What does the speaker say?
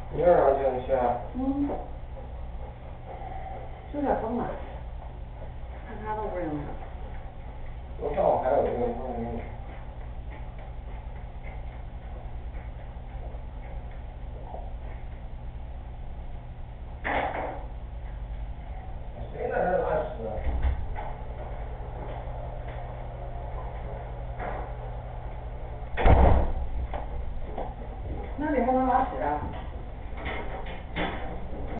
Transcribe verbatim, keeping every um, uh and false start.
明儿上就去。 嗯。有点风吧，看他都不认识。 我上午还有一个朋友。